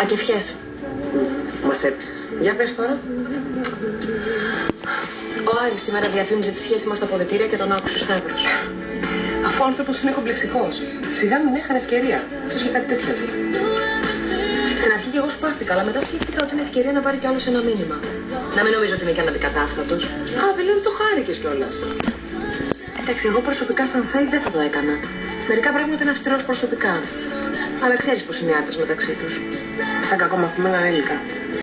Ακεφιές. Μας έπεισες. Για πες τώρα. Ο Άρης σήμερα διαφήμιζε τη σχέση μας στα αποδυτήρια και τον άκουσε ο Σταύρος. Αφού ο άνθρωπος είναι κομπλεξικός. Σιγά μην έχανε ευκαιρία. Ίσως για κάτι τέτοιο ζει. Στην αρχή και εγώ σπάστηκα, αλλά μετά σκέφτηκα ότι είναι ευκαιρία να πάρει κι άλλος ένα μήνυμα. Να μην νομίζω ότι είναι κι αναντικατάστατος. Α, δεν λέω ότι το χάρηκες κιόλας. Εντάξει, εγώ προσωπικά σαν fake δεν θα το έκανα. Μερικά πράγματα είναι αυστηρός προσωπικά. Αλλά ξέρεις πως είναι οι άντρες μεταξύ τους. Σαν κακομαθημένα ανήλικα.